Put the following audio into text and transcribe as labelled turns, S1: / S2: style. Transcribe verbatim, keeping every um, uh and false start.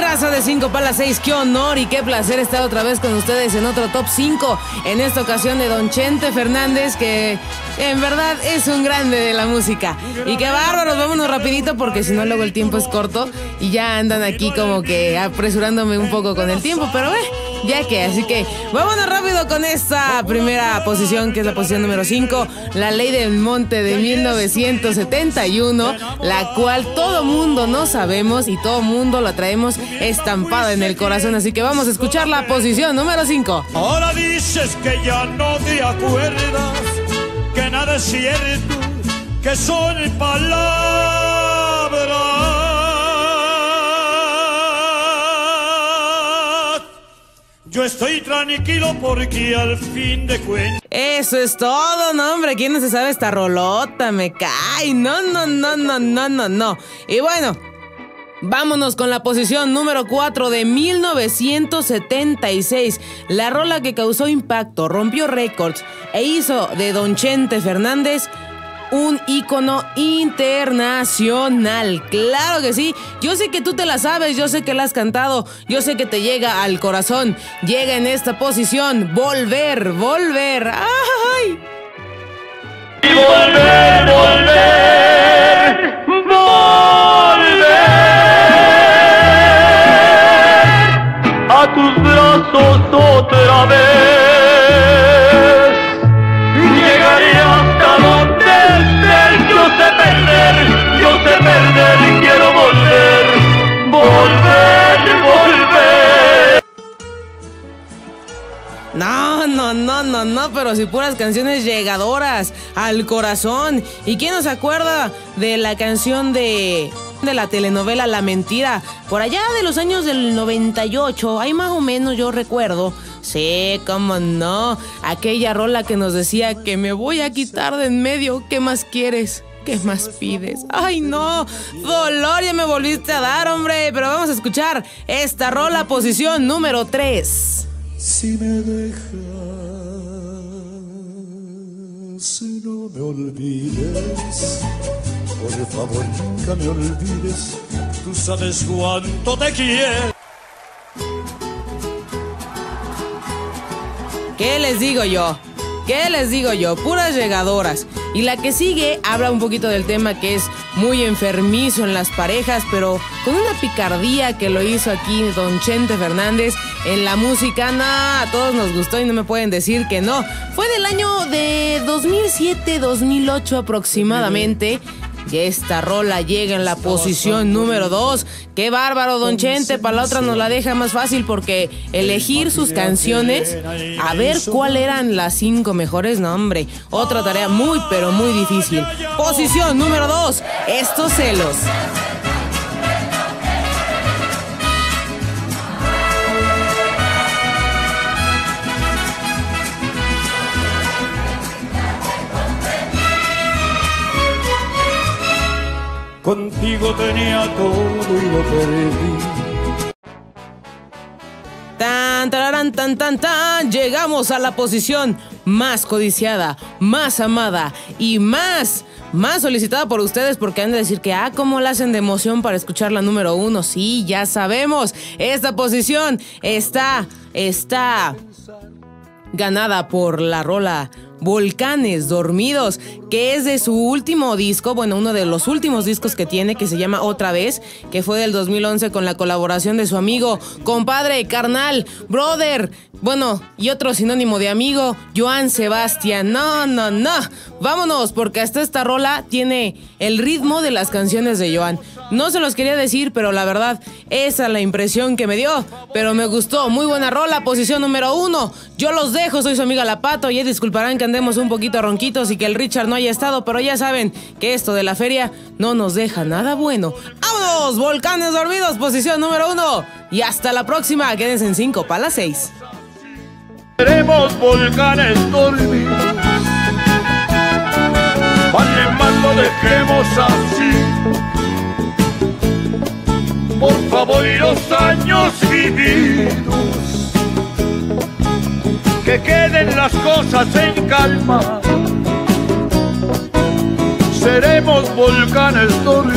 S1: raza de cinco para las seis, qué honor y qué placer estar otra vez con ustedes en otro Top cinco. En esta ocasión de Don Chente Fernández, que en verdad es un grande de la música. Y qué bárbaros, vámonos rapidito porque si no luego el tiempo es corto y ya andan aquí como que apresurándome un poco con el tiempo, pero eh, ya que, así que vámonos rápido con esta primera posición, que es la posición número cinco, La Ley del Monte de mil novecientos setenta y uno, la cual todo mundo no sabemos y todo mundo la traemos estampada en el corazón, así que vamos a escuchar la posición número cinco.
S2: Ahora dices que ya no te acuerdas, que nada es cierto, que son palabras. Yo estoy tranquilo porque al fin de cuentas.
S1: Eso es todo, no hombre, ¿quién no se sabe esta rolota? Me cae, no, no, no, no, no, no, no. Y bueno, vámonos con la posición número cuatro de mil novecientos setenta y seis. La rola que causó impacto, rompió récords e hizo de Don Chente Fernández un ícono internacional. Claro que sí, yo sé que tú te la sabes, yo sé que la has cantado, yo sé que te llega al corazón. Llega en esta posición, Volver, Volver. ¡Ay!
S2: Y volver, volver, volver a tus brazos otra vez. Llegaré hasta donde estés. Yo sé perder, yo sé perder y quiero volver, volver, volver.
S1: No, no, no, no, no, pero si puras canciones llegadoras al corazón. ¿Y quién nos acuerda de la canción de... de la telenovela La Mentira? Por allá de los años del noventa y ocho, ahí más o menos yo recuerdo. Sí, cómo no, aquella rola que nos decía que me voy a quitar de en medio, ¿qué más quieres? ¿Qué más pides? ¡Ay, no! ¡Dolor, ya me volviste a dar, hombre! Pero vamos a escuchar esta rola, posición número tres.
S2: Si me dejas, no me olvides, por favor nunca me olvides, tú sabes cuánto te quiero.
S1: ¿Qué les digo yo? ¿Qué les digo yo? Puras llegadoras. Y la que sigue habla un poquito del tema que es muy enfermizo en las parejas, pero con una picardía que lo hizo aquí Don Chente Fernández en la música. Nah, a todos nos gustó y no me pueden decir que no. Fue del año de dos mil siete, dos mil ocho aproximadamente. Y esta rola llega en la posición número dos. ¡Qué bárbaro, Don Chente! Para la otra nos la deja más fácil porque elegir sus canciones, a ver cuál eran las cinco mejores, no hombre, otra tarea muy pero muy difícil. Posición número dos, Estos celos.
S2: Contigo tenía todo y lo perdí.
S1: Tan, tararán, tan, tan, tan. Llegamos a la posición más codiciada, más amada y más, más solicitada por ustedes, porque han de decir que, ah, ¿cómo la hacen de emoción para escuchar la número uno? Sí, ya sabemos. Esta posición está, está ganada por la rola Volcanes Dormidos, que es de su último disco, bueno, uno de los últimos discos que tiene, que se llama Otra Vez, que fue del dos mil once con la colaboración de su amigo, compadre, carnal, brother, bueno, y otro sinónimo de amigo, Joan Sebastián. No, no, no, vámonos, porque hasta esta rola tiene el ritmo de las canciones de Joan. No se los quería decir, pero la verdad, esa es la impresión que me dio, pero me gustó, muy buena rola, posición número uno. Yo los dejo, soy su amiga La Pato, y disculparán que andemos un poquito ronquitos y que el Richard no haya estado, pero ya saben que esto de la feria no nos deja nada bueno. ¡Vámonos! Volcanes Dormidos, posición número uno. Y hasta la próxima, quédense en cinco para las seis.
S2: Seremos volcanes dormidos, vale más lo dejemos así. Por favor, y los años vividos, que queden las cosas en calma. Seremos volcanes dormidos.